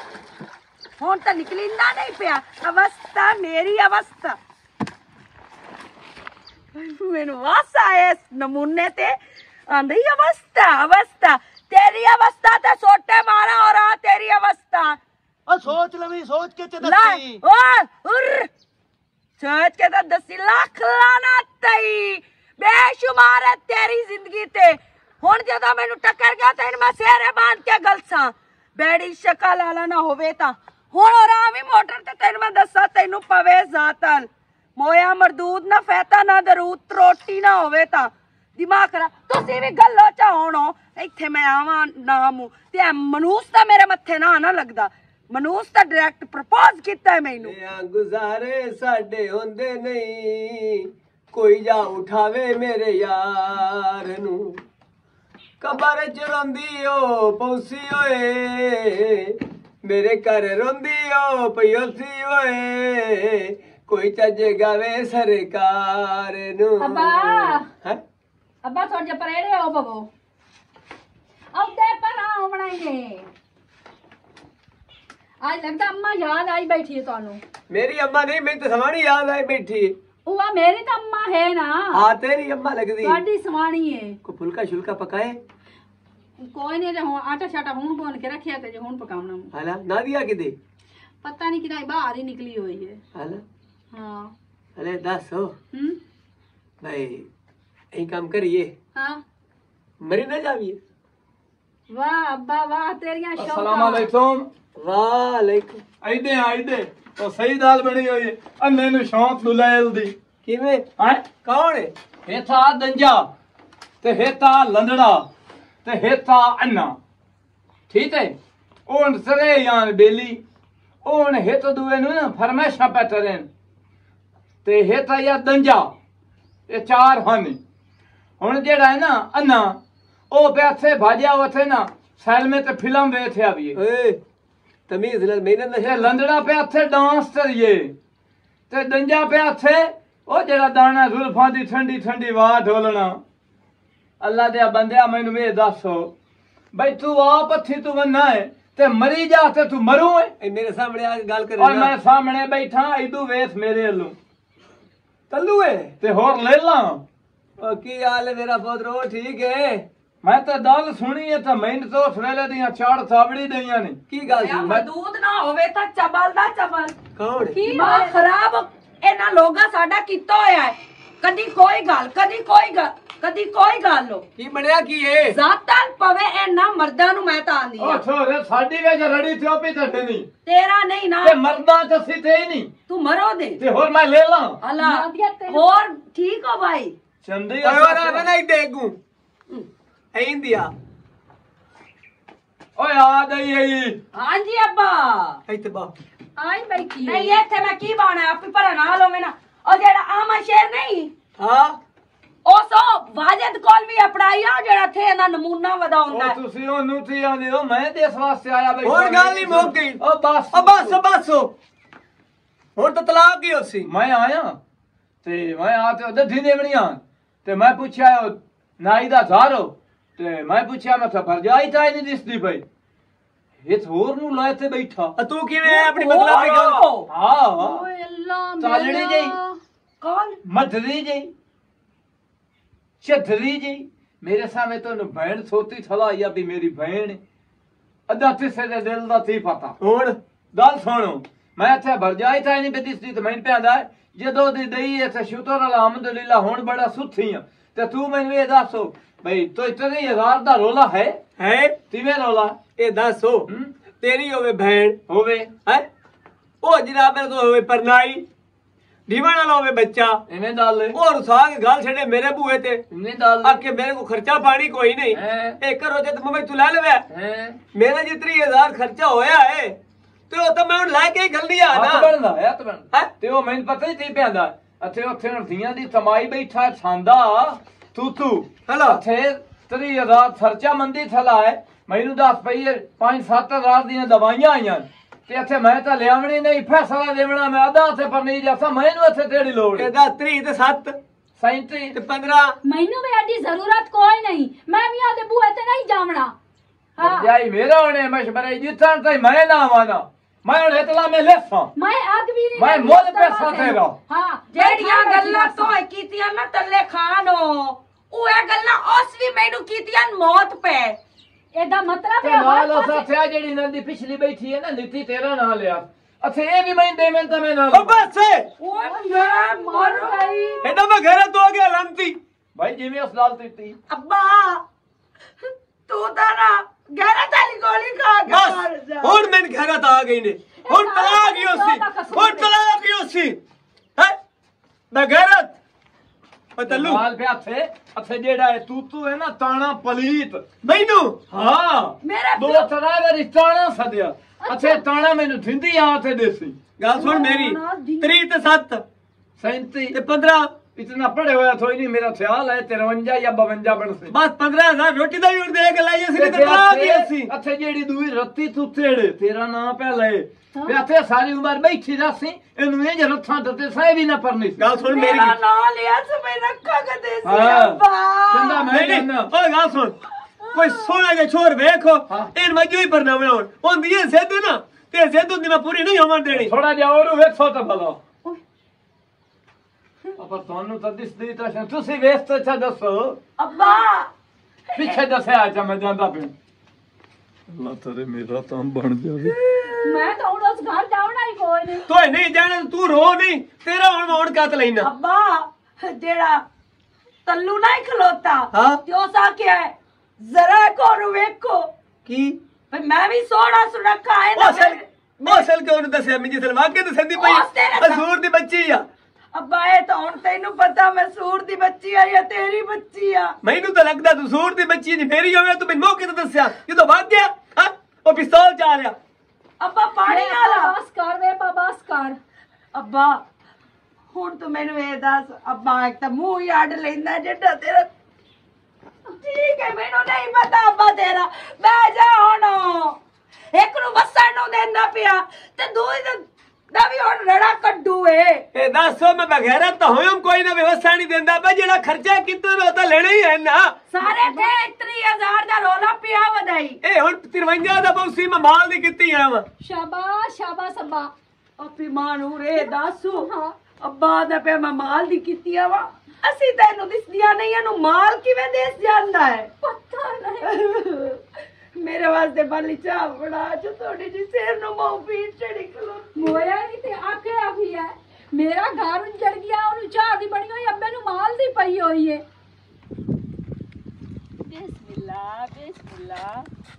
हुन तो निकलिंदा नहीं पिया अवस्था मेरी अवस्था मैनू वासा है नमूने ते आंधी अवस्था अवस्था तेरी अवस्था ते सोटे मारा और आ तेरी अवस्था ओ सोच लवी सोच के ते ला दसी ओ उर सोच के तो दसी लाख लाना तई बेशुमार है तेरी जिंदगी ते हुन जदा मैनू टक्कर गया तैन मैं सेरे बांध के गलसा बैड़ी शक्ल आला ना होवे ता हुन और आवी मोटर ते तैन मैं दसा तैनू पवे जातल मोया मरदूद ना फैता ना दरूद त्रोटी ना होवे ता दिमाग खराब तुसी भी गल्लो चा होणो इत्थे मैं आवां ना मू ते मनूस ता मेरे मत्थे ना ना लगदा मनूस ता डायरेक्ट प्रपोज कीता है मैनू गुजारे साडे होंदे नहीं कोई जा उठावे मेरे यार नू कबर च रोंदी ओ पौसी ओए मेरे घर रोंदी ओ पयोसी ओए कोई चजे गावे सरकार नू अब्बा हैं अब्बा थोड़ा जा परेड़े हो बबो अब दे पर आओ बनाएंगे आज लगता अम्मा याद आई बैठी है तानू मेरी अम्मा नहीं मेरी तो समानी याद आई बैठी उवा मेरी तो अम्मा है ना हाँ तेरी अम्मा लगदी गाड़ी समानी है को फुलका शुल्का पकाए कोई नहीं जो आटा शाटा हूं बोन के रखिया ते जो हूं पकावना हाला ना दिया किदे पता नहीं कितना बाहर ही निकली हुई है हाला हाँ अरे दस हो हम्म भाई यही काम करिए हाँ मरी ना जाविए वाह अब्बा वाह तेरियां अस्सलाम वालेकुम वालेकुम आइदे आइदे ਉਹ ਸਹੀ ਦਾਲ ਬਣੀ ਹੋਈ ਹੈ ਅੰਨੇ ਨੂੰ ਸ਼ੌਂਕ ਦੁਲੈਲ ਦੀ किवें ਹੈ कौन है ਹੇਠਾ ਦੰਜਾ ਤੇ ਹੇਠਾ ਲੰਦੜਾ ਤੇ ਹੇਠਾ ਅੰਨਾ ਠੀਕ ਹੈ ਉਹ ਸਰੇ ਜਾਂ ਬੇਲੀ ਉਹ ਹੇਠ ਦੂਏ ਨੂੰ ਨਾ ਫਰਮਾਇਸ਼ਾਂ ਪੈਟਰਨ ਤੇ ਹੇਠਾ ਜਾਂ ਦੰਜਾ ਇਹ ਚਾਰ ਹਨ ਹੁਣ ਜਿਹੜਾ ਹੈ ਨਾ ਅੰਨਾ ਉਹ ਪੈਸੇ ਭਾਜਿਆ ਉਥੇ ਨਾ ਸੈਲਮੇ ਤੇ ਫਿਲਮ ਵੇਖਿਆ ਵੀ ए तमीज नाल मेरे ਇਹ ना ਲੰਦੜਾ ਪਿਆ ਇੱਥੇ ਡਾਂਸ ਕਰੀਏ ਤੇ ਦੰਜਾ ਪਿਆ ਇੱਥੇ ਉਹ ਜਿਹੜਾ ਦਾਣਾ ਜ਼ੁਲਫਾਂ ਦੀ ਠੰਡੀ ਠੰਡੀ ਆਵਾਜ਼ ਢੋਲਣਾ ਅੱਲਾ ਦੇ ਬੰਦਿਆ ਮੈਨੂੰ ਇਹ ਦੱਸੋ ਬਈ ਤੂੰ ਆਪ ਅੱਥੀ ਤੂੰ ਵੰਨਾ ਹੈ ਤੇ ਮਰੀ ਜਾ ਤੇ ਤੂੰ ਮਰੂ ਹੈ ए मेरे सामने आ गल कर ਔਰ ਮੈਂ ਸਾਹਮਣੇ ਬੈਠਾ ਇਦੂ ਵੇਖ ਮੇਰੇ ਵੱਲੋਂ तल्लू है ਤੇ ਹੋਰ ਲੈ ਲਾਂ ओ की हाल है मेरा पुत्र ओ ठीक है ਮੈਂ ਤਾਂ ਗੱਲ ਸੁਣੀ ਹੈ ਤਾਂ ਮੈਨੂੰ ਤੋਂ ਉਸ ਵੇਲੇ ਦੀਆਂ ਚਾੜ ਸਾਬੜੀ ਦਈਆਂ ਨੇ की गल सी मैं ਮਦੂਦ ਨਾ ਹੋਵੇ ਤਾਂ ਚਬਲ ਦਾ ਚਬਲ कौन है ਦਿਮਾਗ ਖਰਾਬ ਇਹਨਾਂ ਲੋਗਾ ਸਾਡਾ ਕੀਤਾ ਹੋਇਆ ਹੈ ਕਦੀ ਕੋਈ ਗੱਲ ਕਦੀ ਕੋਈ ਗੱਲ ਕਦੀ ਕੋਈ ਗੱਲ ਲੋ की बनया की है ਜ਼ਾਤਾਂ ਪਵੇ ਇਹਨਾਂ ਮਰਦਾਂ ਨੂੰ ਮੈਂ ਤਾਂ ਆਂਦੀ ਉਹ ਆ ਛੋਰੇ ਸਾਡੀ ਵੇ ਰੜੀ ਥੋਪੀ ਤੇ ਨਹੀਂ ਤੇਰਾ ਨਹੀਂ ਨਾ ਤੇ ਮਰਦਾਂ ਚ ਅਸੀਂ ਤੇ ਹੀ ਨਹੀਂ ਤੂੰ ਮਰੋ ਦੇ ਤੇ ਹੋਰ ਮੈਂ ਲੈ ਲਾਂ ਅੱਲਾ ਹੋਰ ਠੀਕ ਹੋ ਭਾਈ ਚੰਦੀ और आ बनाई देगू ए इंडिया ਓਏ ਆ ਗਈ ਆਈ ਹਾਂਜੀ ਅੱਬਾ ਇੱਥੇ ਬਾ ਆਈ ਬੈਠੀ ਨਹੀਂ ਇੱਥੇ ਮੈਂ ਕੀ ਬਾਣਾ ਆਪੇ ਪਰ ਨਾ ਲੋ ਨਾ ਉਹ ਜਿਹੜਾ ਆਮਾ ਸ਼ੇਰ ਨਹੀਂ ਹਾਂ ਉਹ ਸੋ ਵਾਜਦ ਕੋਲ ਵੀ ਅਪੜਾਈ ਆ ਜਿਹੜਾ ਥੇ ਇਹਦਾ ਨਮੂਨਾ ਵਧਾਉਂਦਾ ਉਹ ਤੁਸੀਂ ਉਹਨੂੰ ਥੀ ਆਂਦੇ ਹੋ ਮੈਂ ਤੇ ਇਸ ਵਾਸਤੇ ਆਇਆ ਬਈ ਹੋਰ ਗੱਲ ਨਹੀਂ ਮੁੱਕ ਗਈ ਉਹ ਬਸ ਉਹ ਬਸ ਬਸ ਹੁਣ ਤਾਂ ਤਲਾਕ ਹੀ ਹੋਸੀ ਮੈਂ ਆਇਆ ਤੇ ਮੈਂ ਆ ਤੇ ਦੱਧੀ ਦੇਵਣੀਆਂ ਤੇ ਮੈਂ ਪੁੱਛਿਆ ਉਹ ਨਾਈ ਦਾ ਜ਼ਾਰੋ ਤੇ ਮੈਂ ਪੁੱਛਿਆ ਮੈਂ ਤਾਂ ਭਰਜਾਈ ਤਾਂ ਹੀ ਨਹੀਂ ਦਿਸਦੀ ਪਈ ਇਹ ਹੋਰ ਨੂੰ ਲਾਇ ਤੇ ਬੈਠਾ ਆ ਤੂੰ ਕਿਵੇਂ ਹੈ ਆਪਣੀ ਬਦਲਾ ਦੀ ਗੱਲ ਹਾਂ ਓਏ ਅੱਲਾ ਚਾਲੜੀ ਜੀ ਕੌਣ ਮਧਰੀ ਜੀ ਚਧਰੀ ਜੀ ਮੇਰੇ ਸਾਹਮਣੇ ਤੁਹਾਨੂੰ ਭੈਣ ਸੋਤੀ ਥਲਾਈ ਆ ਵੀ ਮੇਰੀ ਭੈਣ ਅੱਧਾ ਕਿਸੇ ਦੇ ਦਿਲ ਦਾ ਸੀ ਪਤਾ ਹੁਣ ਗੱਲ ਸੁਣੋ ਮੈਂ ਇੱਥੇ ਭਰਜਾਈ ਤਾਂ ਨਹੀਂ ਬਦਿਸਦੀ ਤੇ ਮੈਨੂੰ ਪੈਂਦਾ ਜਦੋਂ ਦੀ ਦਈ ਇੱਥੇ ਸ਼ੁਕਰ ਅਲਹਮਦੁਲਿਲਾ ਹੁਣ ਬੜਾ ਸੁੱਥੀ ਆ ਤੇ ਤੂੰ ਮੈਨੂੰ ਇਹ ਦੱਸੋ ਬਈ ਤੋ ਇਤਨੇ ਹਜ਼ਾਰ ਦਾ ਰੋਲਾ ਹੈ ਹੈ ਕਿਵੇਂ ਰੋਲਾ ਇਹ ਦੱਸੋ ਹੂੰ? ਤੇਰੀ ਹੋਵੇ ਭੈਣ ਹੋਵੇ ਹੈ ਉਹ ਜਨਾਬ ਮੇਰੇ ਤੋਂ ਹੋਵੇ ਪਰਨਾਈ ਢੀਵਾਂ ਨਾਲ ਹੋਵੇ ਬੱਚਾ ਇਵੇਂ ਡਾਲ ਉਹ ਰਸਾਗ ਗੱਲ ਛੱਡੇ ਮੇਰੇ ਬੂਹੇ ਤੇ ਇਵੇਂ ਡਾਲ ਆਕੇ ਮੇਰੇ ਕੋ ਖਰਚਾ ਪਾਣੀ ਕੋਈ ਨਹੀਂ ਹੈਂ? ਇਹ ਕਰੋ ਜੇ ਤੁਮ ਤੂੰ ਲੈ ਲਵੇ ਹੈ ਮੇਰਾ ਜੀ ਤੀਹ ਹਜ਼ਾਰ ਖਰਚਾ ਹੋਇਆ ਹੈ ਤੇ ਉਹ ਤਾਂ ਮੈਂ ਹੁਣ ਲੈ ਕੇ ਹੀ ਗਲਦੀ ਆ ਹੱਥ ਨਾ ਬਣਦਾ ਹੈ ਹੱਥ ਬਣਦਾ ਹੈਂ? ਤੇ ਉਹ ਮੈਨੂੰ ਪਤਾ ਹੀ ਤੀ ਪੈਂਦਾ ਇੱਥੇ ਉੱਥੇ ਹਰਦੀਆਂ ਦੀ ਤਮਾਈ ਬੈਠਾ ਛਾਂਦਾ ਤੂੰ ਤੂੰ ਹਲਾ ਇੱਥੇ ਤੀਹ ਹਜ਼ਾਰ ਖਰਚਾ ਮੰਦੀ ਥਲਾ ਹੈ ਮੈਨੂੰ ਦੱਸ ਪਈ ਪੰਜ ਸੱਤ ਹਜ਼ਾਰ ਦੀਆਂ ਦਵਾਈਆਂ ਆਈਆਂ ਤੇ ਇੱਥੇ ਮੈਂ ਤਾਂ ਲਿਆਵਣੀ ਨਹੀਂ ਫੈਸਲਾ ਦੇਵਣਾ ਮੈਂ ਆਦਾ ਉੱਥੇ ਪਰ ਨਹੀਂ ਜਾਸਾ ਮੈਨੂੰ ਇੱਥੇ ਤੇਰੀ ਲੋੜ ਇਹਦਾ ਤੀਹ ਤੇ ਸੱਤ ਸੈਂਤੀ ਤੇ ਪੰਦਰਾਂ ਮੈਨੂੰ ਵੀ ਐਡੀ ਜ਼ਰੂਰਤ ਕੋਈ ਨਹੀਂ ਮੈਂ ਵੀ ਆਦੇ ਬੂਏ ਤੇ ਨਹੀਂ ਜਾਵਣਾ ਹਾਂ ਜਾਈ ਮੇਰਾ ਹੋਣੇ ਮਸ਼ਵਰੇ ਜਿੱਥਾਂ ਤਾਈ ਮੈਂ ਨਾ ਆਵਾਂ ਮੈਂ ਹੁਣ ਇਤਲਾ ਮੈਂ ਲੈਸਾਂ ਮੈਂ ਅੱਗ ਵੀ ਨਹੀਂ ਮੈਂ ਮੁੱਲ ਪੈਸਾ ਤੇਰਾ ਹਾਂ ਜਿਹੜੀਆਂ ਗੱਲਾਂ ਤੋਂ ਕੀਤੀਆਂ ਨਾ ਟੱਲੇ ਖਾਨੋ ਉਹ ਇਹ ਗੱਲਾਂ ਉਸ ਵੀ ਮੈਨੂੰ ਕੀਤੀਆਂ ਮੌਤ ਪੈ ਇਹਦਾ ਮਤਲਬ ਤੇ ਹੈ ਨਾਲ ਹਰ ਅਸਾਂ ਪਾਸੇ- ਥਿਆ ਜਿਹੜੀ ਨੰਦੀ ਪਿਛਲੀ ਬੈਠੀ ਹੈ ਨਾ ਨੀਤੀ ਤੇਰਾ ਨਾਂ ਲਿਆ ਅੱਛਾ ਇਹ ਵੀ ਮੈਂ ਦੇਵੇਂ ਤਾਂ ਮੈਂ ਨਾਲ ਉਹ ਬਸ ਓਏ ਮੈਂ ਮਰ ਗਈ ਇਹਦਾ ਮੈਂ ਘਰੇ ਤੋਂ ਗਿਆ ਲੰਤੀ ਭਾਈ ਜਿਵੇਂ ਉਸ ਨਾਲ ਦਿੱਤੀ ਅੱਬਾ ਤੂੰ ਤਾਂ ਨਾ ਗਹਿਰਾ ਤਾਲੀ ਗੋਲੀ ਖਾ ਕੇ ਮਰ ਬਸ ਜਾ ਹੁਣ ਮੈਂ ਘਰੇ ਤਾਂ ਆ ਗਈ ਨੇ ਹੁਣ ਤਲਾਕ ਹੀ ਹੋਸੀ ਹੁਣ ਤਲਾਕ ਹੀ ਹੋਸੀ ਹੈ ਬਗੈਰਤ ਪਤਲੂ ਮਾਲ ਪਿਆ ਥੇ ਅੱਛਾ ਜਿਹੜਾ ਹੈ ਤੂੰ ਤੂੰ ਹੈ ਨਾ ਤਾਣਾ ਪਲੀਤ ਮੈਨੂੰ ਹਾਂ ਮੇਰੇ ਦੋ ਪਿਓ- ਤਰ੍ਹਾਂ ਦੇ ਰਿਸ਼ਤਾਣਾ ਸਦਿਆ ਅੱਛਾ ਤਾਣਾ ਮੈਨੂੰ ਥਿੰਦੀ ਆ ਤੇ ਦੇਸੀ ਗੱਲ ਸੁਣ ਮੇਰੀ ਤੀਹ ਤੇ ਸੱਤ ਸੈਂਤੀ ਤੇ ਪੰਦਰਾਂ ਇਤਨਾ ਪੜੇ ਹੋਇਆ ਥੋੜੀ ਨਹੀਂ ਮੇਰਾ ਖਿਆਲ ਹੈ ਤਿਰਵੰਜਾ ਜਾਂ ਬਵੰਜਾ ਬਣਸੇ ਬਸ ਪੰਦਰਾਂ ਹਜ਼ਾਰ ਰੋਟੀ ਦਾ ਵੀ ਹੁਣ ਦੇ ਕੇ ਲਾਈ ਅਸੀਂ ਤੇ ਤਲਾਕ ਹੀ ਅਸੀਂ ਅੱਛਾ ਜਿਹੜੀ ਦੂਈ ਰੱਤੀ ਤੂੰ ਤੇੜੇ ਤੇਰਾ ਨਾਂ ਪਿਆ ਲਏ ਤੇ ਇੱਥੇ ਸਾਰੀ ਉਮਰ ਬੈਠੀ ਰਸੀ ਇਹਨੂੰ ਇਹ ਰੱਥਾਂ ਤੇ ਸਾਇ ਵੀ ਨਾ ਪਰਨੀ ਗੱਲ ਸੁਣ ਮੇਰੀ ਮੇਰਾ ਨਾਂ ਲਿਆ ਸੀ ਮੈਂ ਰੱਖਾ ਕਦੇ ਸੀ ਹਾਂ। ਅੱਬਾ ਚੰਗਾ ਮੈਂ ਨਹੀਂ ਨਹੀਂ ਜਾਨਾ ਓਏ ਗੱਲ ਸੁਣ ਕੋਈ ਸੋਹਣਾ ਜਿਹਾ ਛੋਰ ਵੇਖੋ ਹਾਂ। ਇਹ ਮਜੂ ਹੀ ਪਰਨਾ ਬਣਾਉਣ ਹੁੰਦੀ ਹੈ ਸਿੱਧ ਨਾ ਤੇ ਸਿੱਧ ਹੁੰਦੀ ਮੈਂ ਪੂਰੀ ਨਹੀਂ ਹੋਵਾਂ ਦੇਣੀ ਥੋੜਾ ਜਿਹਾ ਹੋਰ ਵੇਖੋ ਤਾਂ ਭਲਾ ਆਪਾਂ ਤੁਹਾਨੂੰ ਤਾਂ ਦਿਸਦੀ ਤਾਂ ਸ਼ਾਇਦ ਤੁਸੀਂ ਵੇਖ ਤਾਂ ਅੱਛਾ ਦੱਸੋ ਅੱਬਾ ਪਿੱਛੇ ਦੱਸਿਆ ਅੱਛਾ ਮੈਂ ਜਾਂਦਾ ਪਿਆ ਅੱਲਾ ਤੇਰੇ ਮੇਰਾ ਤਾਂ ਬਣ ਜਾਵੇ ਮੈਂ ਤਾਂ ਹੁਣ ਉਸ ਘਰ ਜਾਵਣਾ ਹੀ ਕੋਈ ਨਹੀਂ ਤੂੰ ਨਹੀਂ ਜਾਣਾ ਤੂੰ ਰੋ ਨਹੀਂ ਤੇਰਾ ਹੁਣ ਮੌਣ ਕੱਤ ਲੈਣਾ ਅੱਬਾ ਜਿਹੜਾ तल्लू नहीं खलोता हाँ। त्यो सा क्या है जरा को वेखो की भाई मैं भी सोना सुनखा है ना मौसल मौसल क्यों नहीं दसया मिजी सल वाके तो संदी पई ਉਸ ਤੇਰੇ ਨਾਲ- असूर दी बच्ची आ अब्बा ये तो हुन तैनू पता मैं सूर दी बच्ची आ या तेरी बच्ची आ मैनू तो लगदा तू सूर दी बच्ची जी मेरी होवे तू मैनू मौके तो दसया ये तो भाग गया हां ओ पिस्तौल चा लिया अब्बा पानी वाला बस कर वे बस कर अब्बा हुन तू मैनू ये दस अब्बा एक तो मुंह ही अड लेंदा जेड़ा तेरा ठीक है मैनू नहीं पता अब्बा तेरा मैं जा हुन एक नु वसन नु देंदा पिया ते दूई दा भी हुन रड़ा कड्डू है ए दसो मैं बगैरत तो होयम कोई ना व्यवस्था नहीं देंदा बे जेड़ा खर्चा कितो रो तो लेना ही है ना सारे थे तीस हजार दा रोला पिया वदाई ए हुन तिरवंजा दा बौसी मैं माल दी किती है वा शाबाश शाबाश अब्बा अपी मानू रे दासू हाँ अब्बा दा पे मैं माल दी कितिया वा ਅਸੀਂ ਤੈਨੂੰ ਦਿਸਦੀਆਂ ਨਹੀਂ ਇਹਨੂੰ ਮਾਲ ਕਿਵੇਂ ਦੇਸ ਜਾਂਦਾ ਹੈ पता नहीं ਮੇਰੇ ਵਾਸਤੇ ਬਾਲੀ ਚਾਹ ਬਣਾ ਜੋ ਥੋੜੀ ਜੀ ਸਿਰ ਨੂੰ ਮੂੰਹ ਪੀਟ ਚੜੀ ਖਲੋ मोया नहीं ते आके अभी है मेरा घर उजड़ गया और चाह दी बनी हुई अब्बे नु माल दी पई हुई है ਬਿਸਮਿल्लाह ਬਿਸਮਿल्लाह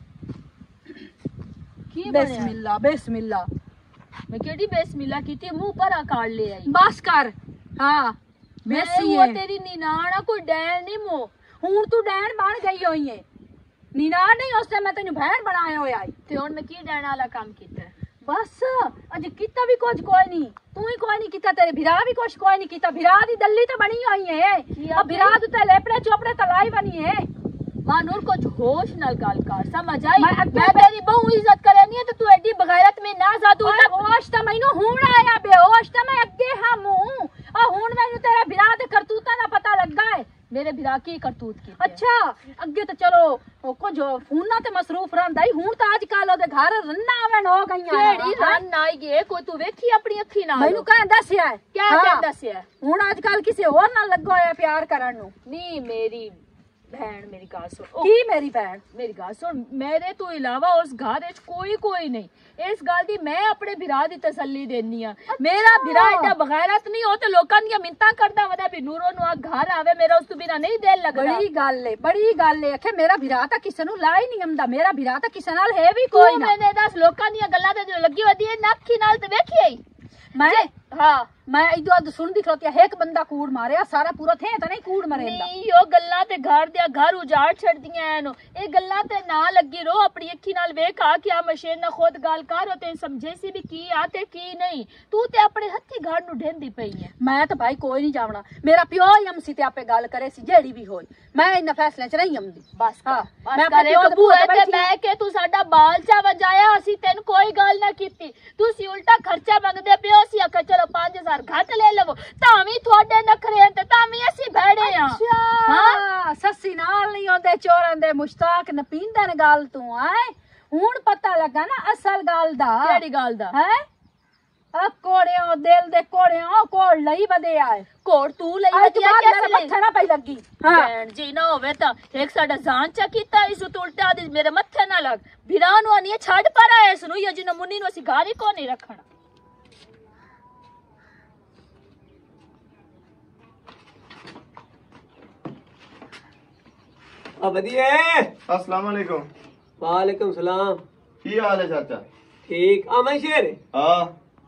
की बिस्मिल्लाह बिस्मिल्लाह मैं केडी बिस्मिल्लाह कीती मुंह पर काट ले आई बस कर हाँ मैं मेसी वो है तेरी निनाना कोई डैन नहीं मो हूं तू डैन बन गई होई है नीनार नहीं उसने मैं तेनू बहन बनाया होया है ते हुन मैं की डैन वाला काम कीता बस अज किता भी कुछ कोई नहीं तू ही कोई नहीं किता तेरे भिरा भी कुछ कोई नहीं किता भिरा दी दल्ली तो बनी हुई है किया अब भिरा तू ते लेपड़े चोपड़े तलाई बनी है मानूर कुछ होश नाल गाल कर समझ आई मैं मैं, अगे- तेरी बहु इज्जत करनी है तो तू एडी बगैरत में ना जा तू होश तो मैनू हुण आया बेहोश तो मैं अगे हाँ मुंह आ हुण मैनू तेरा भिरा दे करतूता ना पता लगा है मेरे बिरा की करतूत की अच्छा अगे तो चलो ओ कुछ फोना ते मसरूफ रहंदा ही हुण तो अजकल ओदे घर रन्ना आवन हो गईयां केड़ी रन आई गे कोई तू वेखी अपनी अखी नाल मैनू कह दस्या है क्या हाँ। क्या दस्या हुण अजकल किसी होर नाल लगो होया प्यार करन नु नी मेरी बहन मेरी गाल सुन ओ, की मेरी बहन मेरी गाल सुन मेरे तो इलावा उस घर विच कोई कोई नहीं इस गल दी मैं अपने बिरा दी तसल्ली देनी आ मेरा बिरा एडा बगैरत नहीं हो ते लोकां दी मिन्नतां करदा वदा भी नूरो नु आ घर आवे मेरा उस तो बिना नहीं दिल लगदा बड़ी गल है बड़ी गल है आखे मेरा भिरा तां किसे नु ला ही नहीं आंदा मेरा भिरा तां किसे नाल है भी कोई कोई ना मैंने दस लोकां दी गल्लां ते जो लगी वदी है नक्की नाल ते वेखी आई मैं हां मैं इदो अद सुन दी खलोती एक बंदा कूड़ मारिया सारा पूरा थे तो नहीं कूड़ मरेंदा नहीं यो गल्लां ते घर दे घर उजाड़ छड़दियां हैं नो ए गल्लां ते ना लगी रो अपनी अखी नाल वेख आ के आ मशीन ना खुद गाल कर ते समझे सी भी की आ ते की नहीं तू ते अपने हत्थी घर नु ढेंदी पई है मैं तो भाई कोई नहीं जावना मेरा प्यो ही हमसी ते आपे गल करे सी जेड़ी भी होई मैं इन फैसले च नहीं आंदी बस हाँ बस मैं करे अपने कबू है ते बैठी मैं के तू साडा बाल चा वजाया असी तेन कोई गल ना कीती तू सी उल्टा खर्चा मंगदे पियो सी आके चलो पांच हजार घट ले लवो तावी थोड़े नखरे ते तावी असी भैड़े आ हां सस्सी नाल नहीं होंदे चोरन दे मुश्ताक न पींदे न गल तू आए हुन पता लगा ना असल गल दा केड़ी गल दा है अब कोड़ियों दिल दे कोड़ियों कोड़ लई बदे आए कोड़ तू लई आज वदिया बाद मेरे कैसे मत्थे ना पई लगी हां भैन जी ना होवे ता एक साडा जान चा कीता इस तो उल्टा दी मेरे मत्थे ना लग बिरा नु आनी छड़ पर आए सुनु ये जिन मुन्नी नु असी गारी को नहीं रखना अब बढ़िया अस्सलाम वालेकुम वालेकुम सलाम की हाल है चाचा ठीक आ मैं शेर हाँ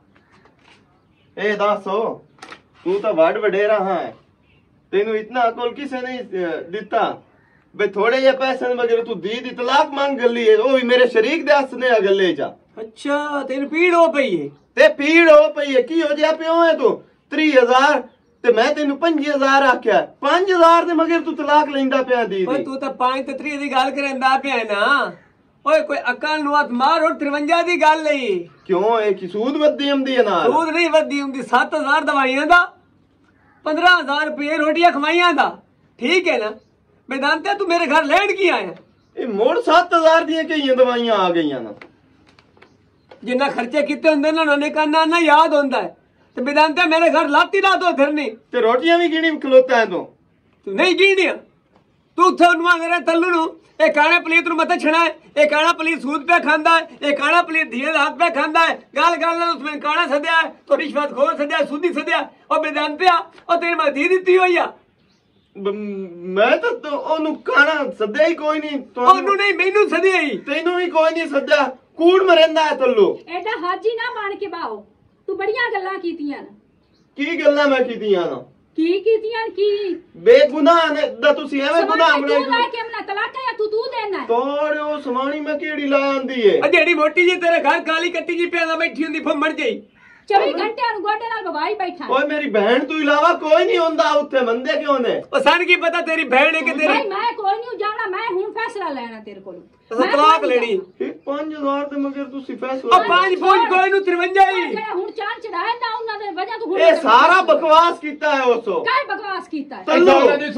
ए दासो तू तो वड वडेरा है तेनू इतना अकल किसे नहीं अ, दिता बे थोड़े ये पैसे वगैरह तू दी दी तलाक मांग गली है ओ भी मेरे शरीक दे हस ने गले जा अच्छा तेन पीड़ हो पई है ते पीड़ हो पई है की हो जा पियो है तू तीस हजार ते मैं तेनू पंजी हजार आख्या पांच हजार दे मगर तू तलाक लेंदा पिया दी ओए दी तू तो पांच ते त्री दी गल करंदा पिया है ना ओए कोई अकल नु हथ मार और तिरवंजा दी गल नहीं क्यों ए की सूद वद्दी हमदी है नाल दूध नहीं वधी हुंदी सात हजार दवाइयां दा पंद्रह हजार रुपये रोटियां खवाइयां दा ठीक है ना बेदांते तू मेरे घर लैंड की आया ए मोड़ सात हजार दी कई दवाइयां आ गईयां ना जिन्ना खर्चे किते हुंदे ना उन्होंने करना ना याद होंदा है ते बेदांते मेरे घर लाती ना दो फिरनी ते रोटियां भी गिनी खलोता है तू तू नहीं गिनिया तू उत्थे उनवा मेरे तल्लू नु ए काना पलीत नु मत छना है ए काना पलीत सूद पे खांदा है ए काना पलीत धीरे हाथ पे खांदा है गाल गाल ने उसमें काना सदया है तो रिश्वत खोर सदया सूदी सदया और बेदांते आ और तेरी मैं दी दी हुई आ ਬ- ਮੈਂ ਤਾਂ ਤੋ- ਉਹਨੂੰ ਕਾਣਾ ਸੱਦਿਆ ਹੀ ਕੋਈ ਨਹੀਂ ਉਹਨੂੰ ਨਹੀਂ ਮੈਨੂੰ ਸਦਿਆ ਹੀ ਤੈਨੂੰ ਵੀ ਕੋਈ ਨਹੀਂ ਸੱਦਿਆ ਕੂੜ ਮਰਿੰਦਾ ਹੈ ਤੱਲੂ ਐਡਾ ਹਾਜੀ ਨਾ ਬਣ ਕੇ ਬਾਓ ਤੂੰ ਬੜੀਆਂ ਗੱਲਾਂ ਕੀਤੀਆਂ ਨੇ ਕੀ ਗੱਲਾਂ ਮੈਂ ਕੀਤੀਆਂ ਨਾ ਕੀ ਕੀਤੀਆਂ ਕੀ ਬੇਗੁਨਾਹ ਨੇ ਦਾ ਤੁਸੀਂ ਐਵੇਂ ਗੁਨਾਹ ਸਮਾਂ ਤੂੰ ਬਣਾਈ ਲੈ ਕੇ ਮਨਾ ਤਲਾਕ ਹੈ ਤੂੰ ਤੂੰ ਦੇਣਾ ਤੋੜਿਓ ਸਮਾਣੀ ਮੈਂ ਕਿਹੜੀ ਲਾ ਆਂਦੀ ਏ ਆ ਜਿਹੜੀ ਮੋਟੀ ਜੀ ਤੇਰੇ ਘਰ ਕਾਲੀ ਕੱਟੀ ਜੀ ਪਿਆਦਾ ਬੈਠੀ ਹੁੰਦੀ ਫੰਮੜ ਜਈ ਚੌਵੀ ਘੰਟਿਆਂ ਨੂੰ ਗੋਡੇ ਨਾਲ ਬਵਾਈ ਬੈਠਾ ਓਏ ਮੇਰੀ ਭੈਣ ਤੋਂ ਇਲਾਵਾ ਕੋਈ ਨਹੀਂ ਹੁੰਦਾ ਉੱਥੇ ਮੰਦੇ ਕਿਉਂ ਨੇ ਉਹ ਸਾਨੂੰ ਕੀ ਪਤਾ ਤੇਰੀ ਭੈਣ ਹੈ ਕਿ ਭਾਈ ਤੇਰੀ ਮੈਂ ਕੋਈ ਨਹੀਂ ਜਾਣਾ ਮੈਂ ਹੁਣ ਫੈਸਲਾ ਲੈਣਾ ਤੇਰੇ ਕੋਲੋਂ ਅਸਾਂ ਤਲਾਕ ਲੈਣੀ ਇਹ ਪੰਜ ਹਜ਼ਾਰ ਦੇ ਮਗਰ ਤੁਸੀਂ ਫੈਸਲਾ ਉਹ ਪੰਜ ਫੌਜ ਕੋਈ ਨੂੰ ਤਿਰਵੰਜਾ ਹੀ ਜਿਹੜਾ ਹੁਣ ਚਾਂਦ ਚੜਾਇਆ ਨਾ ਉਹਨਾਂ ਦੇ ਵਜ੍ਹਾ ਤੋਂ ਹੁਣ ਇਹ ਸਾਰਾ ਬਕਵਾਸ ਕੀਤਾ ਹੈ ਉਸੋ ਕਾਹ ਬਕਵਾਸ ਕੀਤਾ ਹੈ ਤੱਲੂ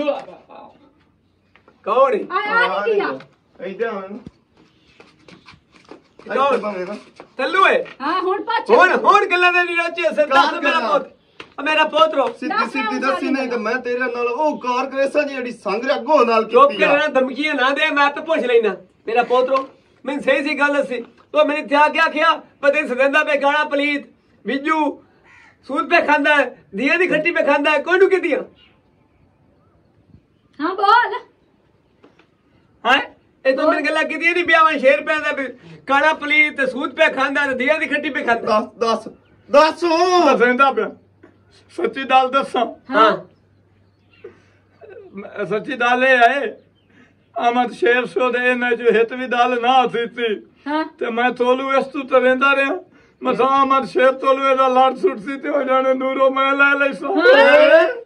ਕੌਣ ਹੈ ਆਇਆ ਨਹੀਂ ਕੀਆ ਇੱਧਰ ਆਉਣ ਕੌਣ? ਭਾਵੇਂ ਨਾ ਤੱਲੂ ਹੈ ਹਾਂ ਹੁਣ ਪਛ ਹੁਣ ਹੁਣ ਗੱਲਾਂ ਦੇ ਨਹੀਂ ਰੋਚੇ ਸੇ ਦੱਸ ਕਾਰ ਮੇਰਾ ਗੱਲਾਂ। ਪੁੱਤ ਆ ਮੇਰਾ ਪੋਤਰੋ ਸਿੱਧੀ ਦੱਸ ਸਿੱਧੀ ਨਾ ਦੱਸੀ ਨਹੀਂ ਤੇ ਮੈਂ ਤੇਰੇ ਨਾਲ ਉਹ ਕਾਰ ਕਰੇਸਾਂ ਜਿਹੜੀ ਸੰਗ ਅੱਗੋਂ ਨਾਲ ਚੁੱਪ ਕੀਤੀ ਆ ਕਰਨਾ ਧਮਕੀਆਂ ਨਾ ਦੇ ਮੈਂ ਤਾਂ ਪੁੱਛ ਲੈਣਾ ਮੇਰਾ ਪੋਤਰੋ ਮੈਂ ਸਹੀ ਸੀ ਗੱਲ ਸੀ ਤੋ ਮੈਨੇ ਥਿਆ ਗਿਆ ਖਿਆ ਪਤੇ ਸਦੰਦਾ ਪੇ ਗਾਣਾ ਪਲੀਤ ਵਿਜੂ ਸੂਦ ਪੇ ਖਾਂਦਾ ਹੈ ਦੀਆਂ ਦੀ ਖੱਟੀ ਪੇ ਖਾਂਦਾ ਹੈ ਕੋਈ ਨੂੰ ਕਿਦੀਆਂ ਹਾਂ ਬੋਲ ਹਾਂ ਇਹ ਤਾਂ ਮੇਰੇ ਗੱਲਾਂ ਕੀਤੀਆਂ ਨਹੀਂ ਵਿਆਹਾਂ ਸ਼ੇਰ ਪੈਂਦਾ ਕਾਣਾ ਪਲੀਤ ਤੇ ਸੂਦ ਪੇ ਖਾਂਦਾ ਤੇ ਦੀਆਂ ਦੀ ਖੱਟੀ ਪੇ ਖਾਂਦਾ ਦੱਸ ਦੱਸ ਦੱਸ ਦੱਸਦਾ ਪਿਆ ਸੱਚੀ ਗੱਲ ਦੱਸਾਂ ਹਾਂ ਮੈਂ- ਸੱਚੀ ਗੱਲ ਇਹ ਹੈ ਆਮਦ ਸ਼ੇਰ ਸੋ ਦੇ ਇਹਨਾਂ ਜੋ ਹਿੱਤ ਵੀ ਦਲ ਨਾ ਸੀ ਹਾਂ ਤੇ ਮੈਂ ਤੋਲੂ ਇਸ ਤੂੰ ਤੇ ਰਹਿੰਦਾ ਰਿਹਾ ਮਸਾਂ ਆਮਦ ਸ਼ੇਰ ਤੋਲੂ ਦਾ ਲੜ ਸੁੱਟ ਸੀ ਤੇ ਹੋ ਜਾਣੇ ਨੂਰੋ ਮੈਂ ਲੈ ਲਈ ਸੋ ਹੈਂ?